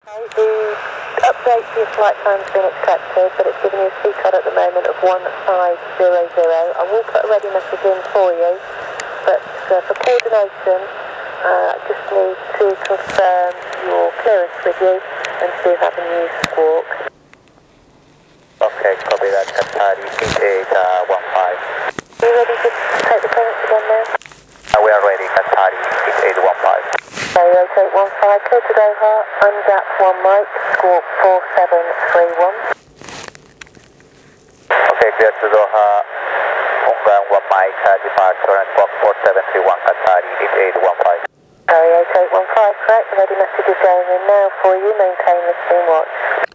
The update to your flight time's been accepted, but it's giving you a seat code at the moment of 1500. I will put a ready message in for you, but for coordination, I just need to confirm your clearance with you and see if Avenue Squawk. Okay, copy that, Qatar, ETA 15. Are you ready to take the clearance again now? We are ready, Qatar, ETA 15. Okay, 815, clear to Doha, UNDAP 1 Mike, Squawk 4731. Okay, clear to Doha, Ungang 1 Mike, departure and Squawk 4731, Qatar, ETA 15. Okay, 815, correct, the ready message is going in now for you, maintain listening watch.